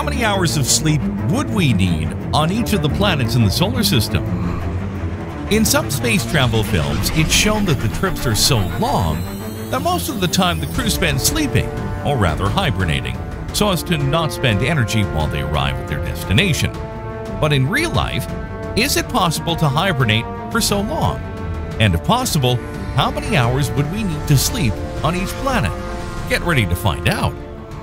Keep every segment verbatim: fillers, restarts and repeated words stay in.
How many hours of sleep would we need on each of the planets in the solar system? In some space travel films, it's shown that the trips are so long that most of the time the crew spends sleeping, or rather hibernating, so as to not spend energy while they arrive at their destination. But in real life, is it possible to hibernate for so long? And if possible, how many hours would we need to sleep on each planet? Get ready to find out.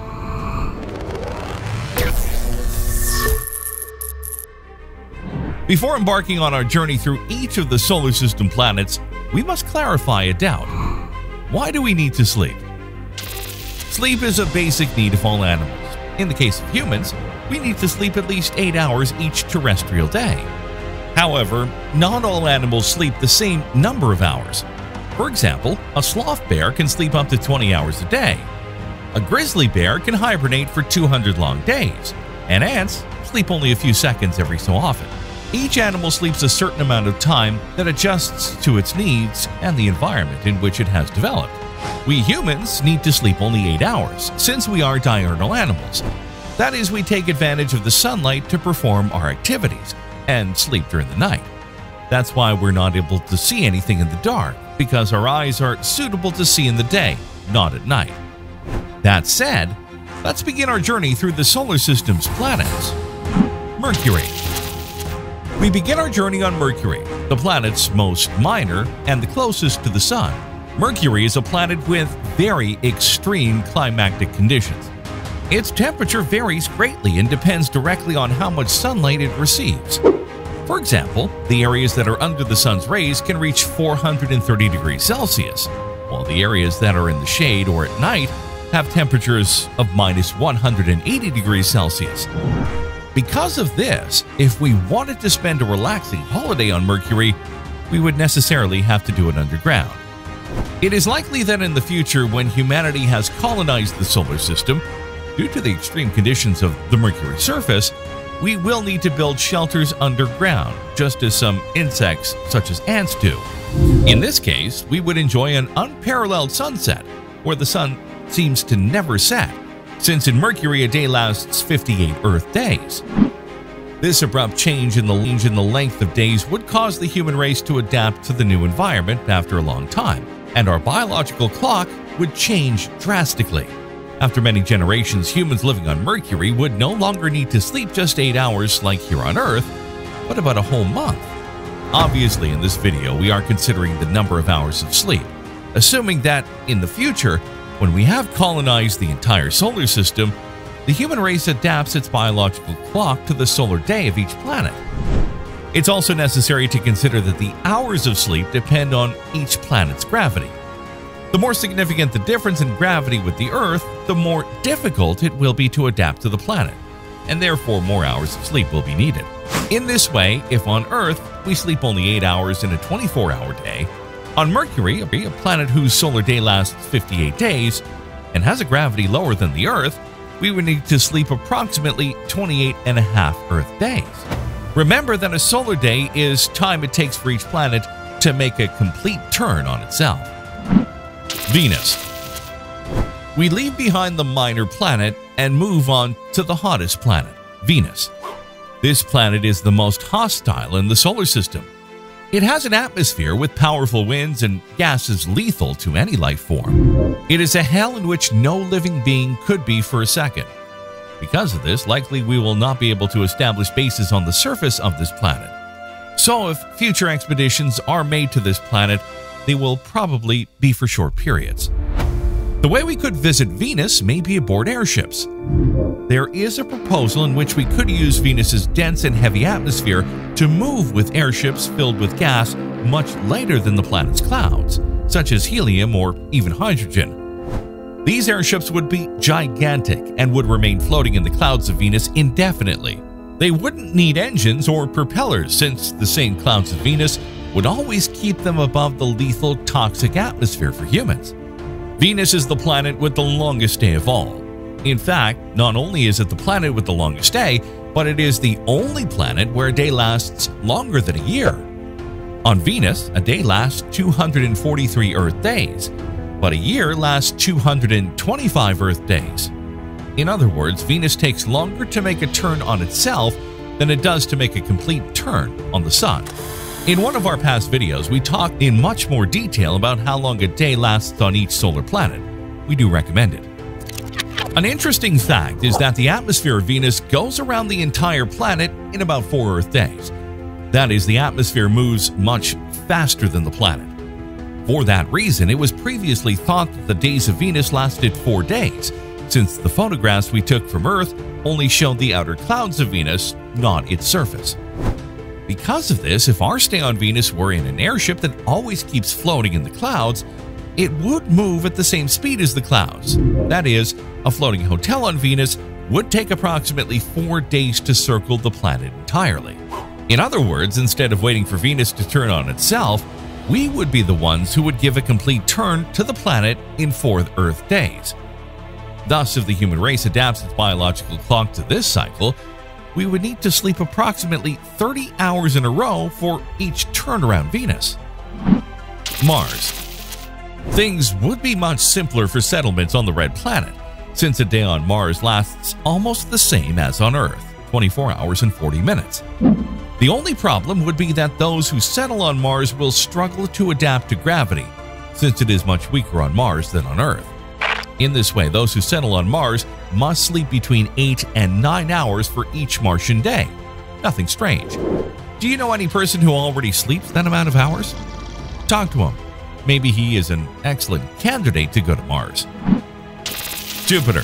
Before embarking on our journey through each of the solar system planets, we must clarify a doubt. Why do we need to sleep? Sleep is a basic need of all animals. In the case of humans, we need to sleep at least eight hours each terrestrial day. However, not all animals sleep the same number of hours. For example, a sloth bear can sleep up to twenty hours a day. A grizzly bear can hibernate for two hundred long days, and ants sleep only a few seconds every so often. Each animal sleeps a certain amount of time that adjusts to its needs and the environment in which it has developed. We humans need to sleep only eight hours, since we are diurnal animals. That is, we take advantage of the sunlight to perform our activities and sleep during the night. That's why we're not able to see anything in the dark, because our eyes are suitable to see in the day, not at night. That said, let's begin our journey through the solar system's planets. Mercury. We begin our journey on Mercury, the planet's most minor and the closest to the Sun. Mercury is a planet with very extreme climatic conditions. Its temperature varies greatly and depends directly on how much sunlight it receives. For example, the areas that are under the Sun's rays can reach four hundred thirty degrees Celsius, while the areas that are in the shade or at night have temperatures of minus one hundred eighty degrees Celsius. Because of this, if we wanted to spend a relaxing holiday on Mercury, we would necessarily have to do it underground. It is likely that in the future, when humanity has colonized the solar system, due to the extreme conditions of the Mercury surface, we will need to build shelters underground, just as some insects such as ants do. In this case, we would enjoy an unparalleled sunset, where the sun seems to never set, since in Mercury a day lasts fifty-eight Earth days. This abrupt change in the, in the length of days would cause the human race to adapt to the new environment after a long time, and our biological clock would change drastically. After many generations, humans living on Mercury would no longer need to sleep just eight hours like here on Earth, but about a whole month. Obviously, in this video, we are considering the number of hours of sleep, assuming that in the future, when we have colonized the entire solar system, the human race adapts its biological clock to the solar day of each planet. It's also necessary to consider that the hours of sleep depend on each planet's gravity. The more significant the difference in gravity with the Earth, the more difficult it will be to adapt to the planet, and therefore more hours of sleep will be needed. In this way, if on Earth we sleep only eight hours in a twenty-four hour day, on Mercury, a planet whose solar day lasts fifty-eight days and has a gravity lower than the Earth, we would need to sleep approximately twenty-eight and a half Earth days. Remember that a solar day is time it takes for each planet to make a complete turn on itself. Venus. We leave behind the minor planet and move on to the hottest planet, Venus. This planet is the most hostile in the solar system. It has an atmosphere with powerful winds and gases lethal to any life form. It is a hell in which no living being could be for a second. Because of this, likely we will not be able to establish bases on the surface of this planet. So if future expeditions are made to this planet, they will probably be for short periods. The way we could visit Venus may be aboard airships. There is a proposal in which we could use Venus's dense and heavy atmosphere to move with airships filled with gas much lighter than the planet's clouds, such as helium or even hydrogen. These airships would be gigantic and would remain floating in the clouds of Venus indefinitely. They wouldn't need engines or propellers, since the same clouds of Venus would always keep them above the lethal, toxic atmosphere for humans. Venus is the planet with the longest day of all. In fact, not only is it the planet with the longest day, but it is the only planet where a day lasts longer than a year. On Venus, a day lasts two hundred forty-three Earth days, but a year lasts two hundred twenty-five Earth days. In other words, Venus takes longer to make a turn on itself than it does to make a complete turn on the Sun. In one of our past videos, we talked in much more detail about how long a day lasts on each solar planet. We do recommend it. An interesting fact is that the atmosphere of Venus goes around the entire planet in about four Earth days. That is, the atmosphere moves much faster than the planet. For that reason, it was previously thought that the days of Venus lasted four days, since the photographs we took from Earth only showed the outer clouds of Venus, not its surface. Because of this, if our stay on Venus were in an airship that always keeps floating in the clouds, it would move at the same speed as the clouds. That is, a floating hotel on Venus would take approximately four days to circle the planet entirely. In other words, instead of waiting for Venus to turn on itself, we would be the ones who would give a complete turn to the planet in four Earth days. Thus, if the human race adapts its biological clock to this cycle, we would need to sleep approximately thirty hours in a row for each turn around Venus. Mars. Things would be much simpler for settlements on the Red Planet, since a day on Mars lasts almost the same as on Earth, twenty-four hours and forty minutes. The only problem would be that those who settle on Mars will struggle to adapt to gravity, since it is much weaker on Mars than on Earth. In this way, those who settle on Mars must sleep between eight and nine hours for each Martian day. Nothing strange. Do you know any person who already sleeps that amount of hours? Talk to him. Maybe he is an excellent candidate to go to Mars. Jupiter.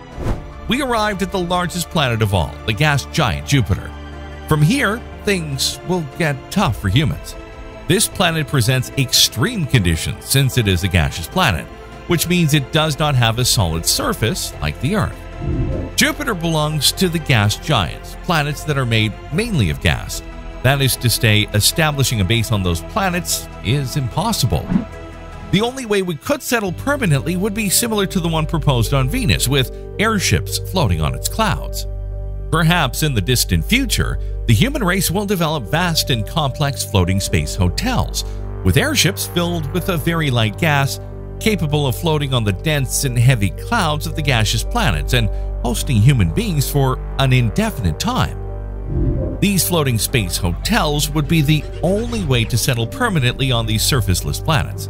We arrived at the largest planet of all, the gas giant Jupiter. From here, things will get tough for humans. This planet presents extreme conditions since it is a gaseous planet, which means it does not have a solid surface like the Earth. Jupiter belongs to the gas giants, planets that are made mainly of gas. That is to say, establishing a base on those planets is impossible. The only way we could settle permanently would be similar to the one proposed on Venus, with airships floating on its clouds. Perhaps in the distant future, the human race will develop vast and complex floating space hotels, with airships filled with a very light gas capable of floating on the dense and heavy clouds of the gaseous planets and hosting human beings for an indefinite time. These floating space hotels would be the only way to settle permanently on these surfaceless planets.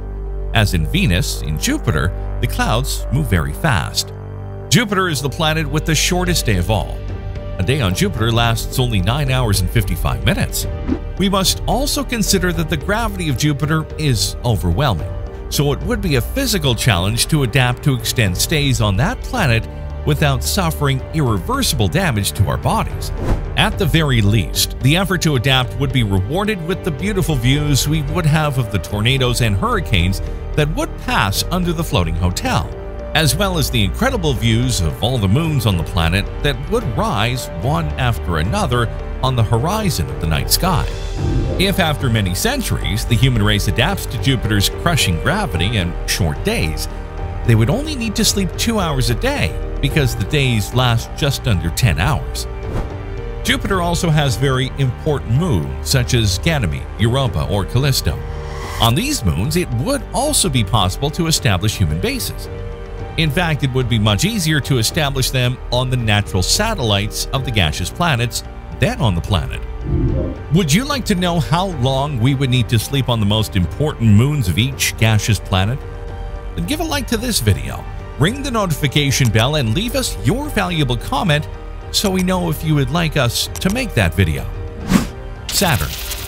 As in Venus, in Jupiter, the clouds move very fast. Jupiter is the planet with the shortest day of all. A day on Jupiter lasts only nine hours and fifty-five minutes. We must also consider that the gravity of Jupiter is overwhelming, so it would be a physical challenge to adapt to extend stays on that planet without suffering irreversible damage to our bodies. At the very least, the effort to adapt would be rewarded with the beautiful views we would have of the tornadoes and hurricanes that would pass under the floating hotel, as well as the incredible views of all the moons on the planet that would rise one after another on the horizon of the night sky. If after many centuries the human race adapts to Jupiter's crushing gravity and short days, they would only need to sleep two hours a day because the days last just under ten hours. Jupiter also has very important moons such as Ganymede, Europa, or Callisto. On these moons, it would also be possible to establish human bases. In fact, it would be much easier to establish them on the natural satellites of the gaseous planets than on the planet. Would you like to know how long we would need to sleep on the most important moons of each gaseous planet? Then give a like to this video, ring the notification bell, and leave us your valuable comment so we know if you would like us to make that video. Saturn.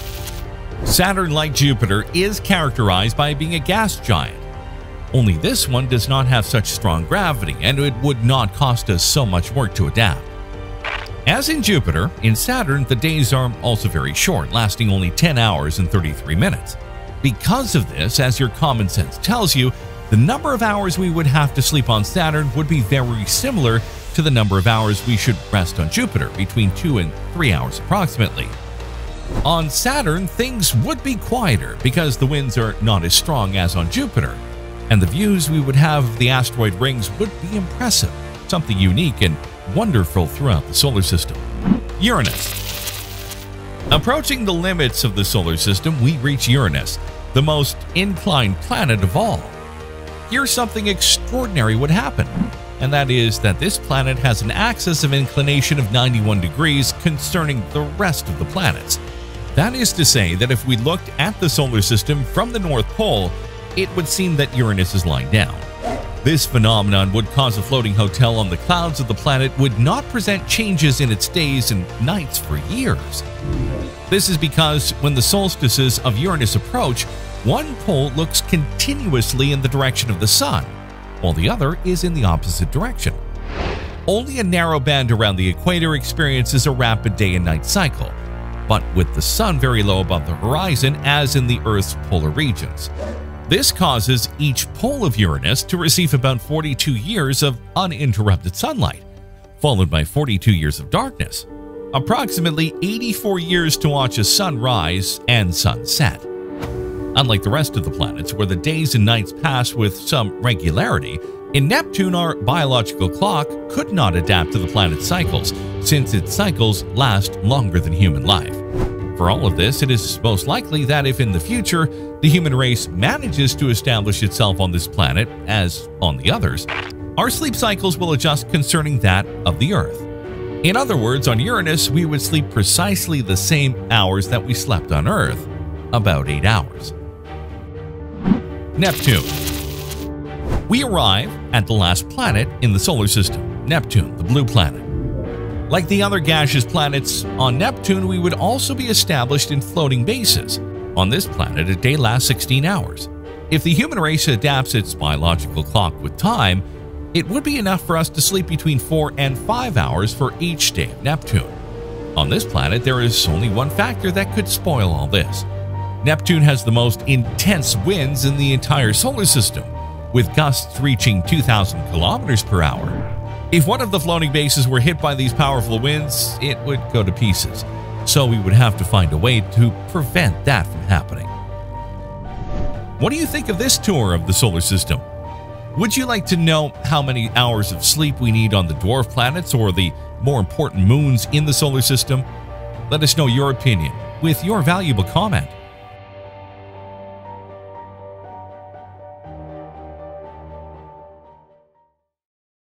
Saturn, like Jupiter, is characterized by being a gas giant. Only this one does not have such strong gravity, and it would not cost us so much work to adapt. As in Jupiter, in Saturn, the days are also very short, lasting only ten hours and thirty-three minutes. Because of this, as your common sense tells you, the number of hours we would have to sleep on Saturn would be very similar to the number of hours we should rest on Jupiter, between two and three hours approximately. On Saturn, things would be quieter because the winds are not as strong as on Jupiter, and the views we would have of the asteroid rings would be impressive, something unique and wonderful throughout the solar system. Uranus. Approaching the limits of the solar system, we reach Uranus, the most inclined planet of all. Here something extraordinary would happen. and that is that this planet has an axis of inclination of ninety-one degrees concerning the rest of the planets. That is to say that if we looked at the solar system from the North Pole, it would seem that Uranus is lying down. This phenomenon would cause a floating hotel on the clouds of the planet would not present changes in its days and nights for years. This is because when the solstices of Uranus approach, one pole looks continuously in the direction of the Sun, while the other is in the opposite direction. Only a narrow band around the equator experiences a rapid day and night cycle, but with the Sun very low above the horizon as in the Earth's polar regions. This causes each pole of Uranus to receive about forty-two years of uninterrupted sunlight, followed by forty-two years of darkness, approximately eighty-four years to watch a sun rise and sun set. Unlike the rest of the planets, where the days and nights pass with some regularity, in Neptune our biological clock could not adapt to the planet's cycles, since its cycles last longer than human life. For all of this, it is most likely that if in the future the human race manages to establish itself on this planet, as on the others, our sleep cycles will adjust concerning that of the Earth. In other words, on Uranus, we would sleep precisely the same hours that we slept on Earth, about eight hours. Neptune. We arrive at the last planet in the solar system, Neptune, the blue planet. Like the other gaseous planets, on Neptune we would also be established in floating bases. On this planet, a day lasts sixteen hours. If the human race adapts its biological clock with time, it would be enough for us to sleep between four and five hours for each day of Neptune. On this planet, there is only one factor that could spoil all this. Neptune has the most intense winds in the entire solar system, with gusts reaching two thousand kilometers per hour. If one of the floating bases were hit by these powerful winds, it would go to pieces, so we would have to find a way to prevent that from happening. What do you think of this tour of the solar system? Would you like to know how many hours of sleep we need on the dwarf planets or the more important moons in the solar system? Let us know your opinion with your valuable comment.